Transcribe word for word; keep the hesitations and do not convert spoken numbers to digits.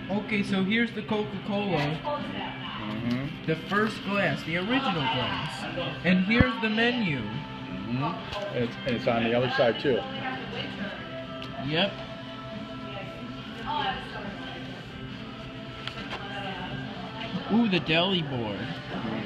Okay, so here's the Coca-Cola. Mm-hmm. The first glass, the original glass. And here's the menu. Mm-hmm. It's, it's on the other side too. Yep. Ooh, the deli board. Mm-hmm.